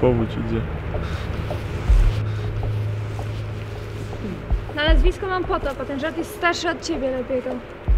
powódź idzie. Na nazwisko mam Potop, a ten żart jest starszy od ciebie, lepiej to.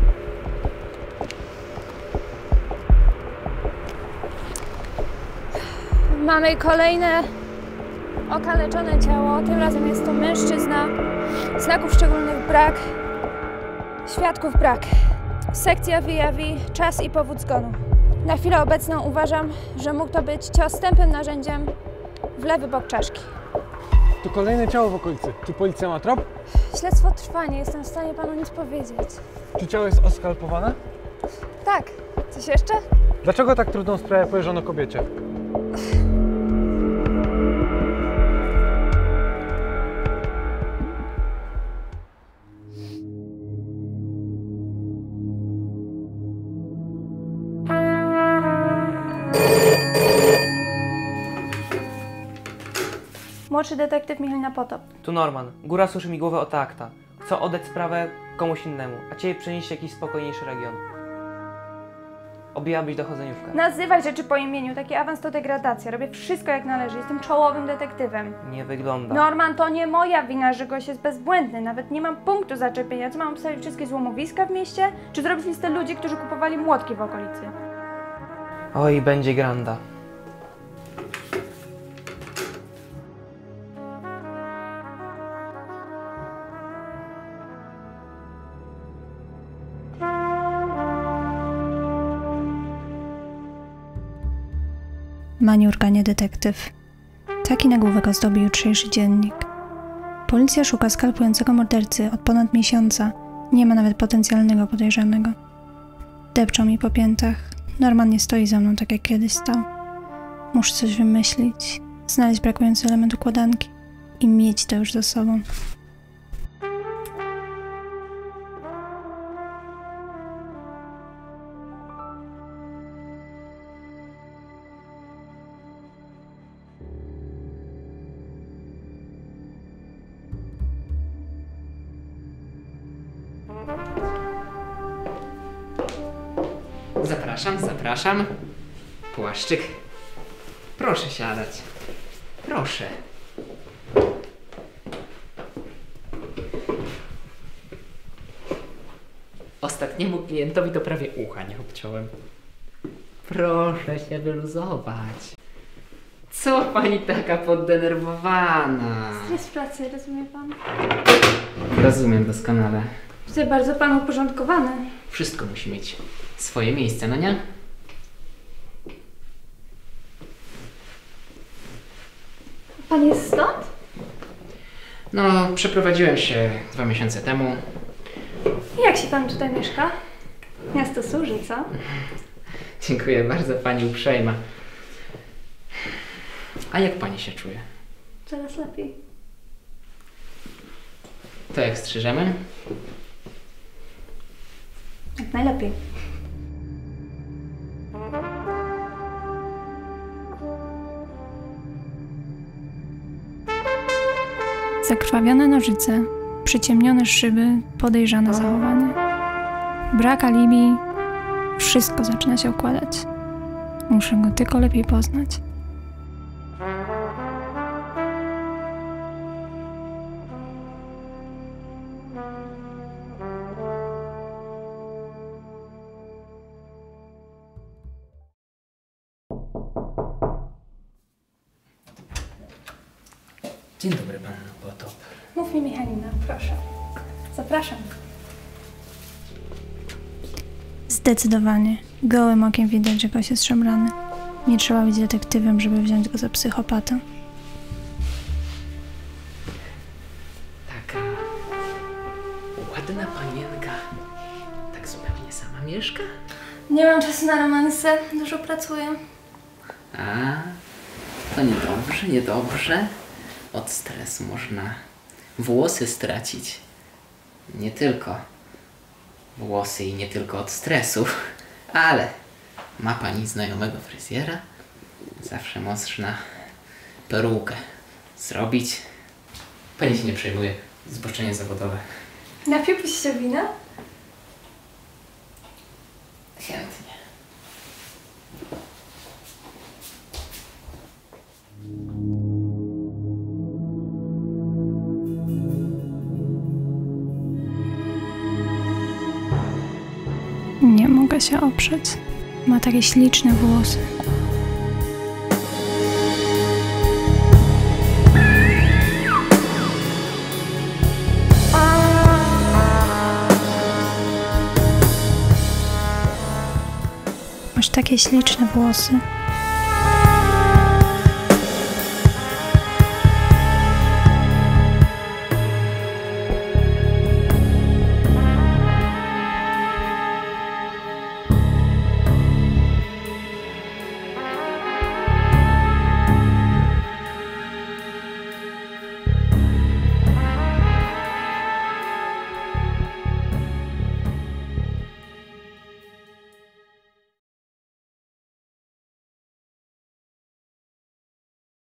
Mamy kolejne okaleczone ciało. Tym razem jest to mężczyzna. Znaków szczególnych brak. Świadków brak. Sekcja wyjawi czas i powód zgonu. Na chwilę obecną uważam, że mógł to być cios tępym narzędziem w lewy bok czaszki. To kolejne ciało w okolicy. Czy policja ma trop? Śledztwo trwa, nie jestem w stanie panu nic powiedzieć. Czy ciało jest oskalpowane? Tak. Coś jeszcze? Dlaczego tak trudną sprawę powierzono kobiecie? Młodszy detektyw Michalina Potop. Tu Norman. Góra suszy mi głowę o te akta. Chcę oddać sprawę komuś innemu, a ciebie przenieść w jakiś spokojniejszy region. Objęłabyś dochodzeniówkę. Nazywaj rzeczy po imieniu. Taki awans to degradacja. Robię wszystko jak należy. Jestem czołowym detektywem. Nie wygląda. Norman, to nie moja wina, że gość jest bezbłędny. Nawet nie mam punktu zaczepienia. Co, mam obstawić wszystkie złomowiska w mieście? Czy zrobić listę ludzi, którzy kupowali młotki w okolicy? Oj, będzie granda. Maniurka, nie detektyw. Taki nagłówek ozdobi jutrzejszy dziennik. Policja szuka skalpującego mordercy od ponad miesiąca. Nie ma nawet potencjalnego podejrzanego. Depczą mi po piętach. Norman nie stoi za mną tak jak kiedyś stał. Muszę coś wymyślić, znaleźć brakujący element układanki i mieć to już za sobą. Zapraszam, zapraszam. Płaszczyk. Proszę siadać. Proszę. Ostatniemu klientowi to prawie ucha nie obciąłem. Proszę się wyluzować. Co pani taka poddenerwowana? Stres pracy, rozumie pan? Rozumiem doskonale. Widzę bardzo pan uporządkowany. Wszystko musi mieć swoje miejsce, no nie? Pan jest stąd? No, przeprowadziłem się 2 miesiące temu. Jak się pan tutaj mieszka? Miasto służy, co? Dziękuję bardzo, pani uprzejma. A jak pani się czuje? Coraz lepiej. To jak strzyżemy? Jak najlepiej. Zakrwawione nożyce, przyciemnione szyby, podejrzane zachowanie. Brak alibi, wszystko zaczyna się układać. Muszę go tylko lepiej poznać. Dzień dobry, panno Potop. Mów mi, Michalina, proszę. Zapraszam. Zdecydowanie. Gołym okiem widać, że gość jest szemrany. Nie trzeba być detektywem, żeby wziąć go za psychopatę. Taka ładna panienka. Tak zupełnie sama mieszka? Nie mam czasu na romanse, dużo pracuję. A, to niedobrze, niedobrze. Od stresu można włosy stracić. Nie tylko włosy i nie tylko od stresu, ale ma pani znajomego fryzjera? Zawsze można perukę zrobić. Pani się nie przejmuje, zboczenie zawodowe. Napiłbyś się wina? Chętnie. Nie mogę się oprzeć. Ma takie śliczne włosy. Masz takie śliczne włosy.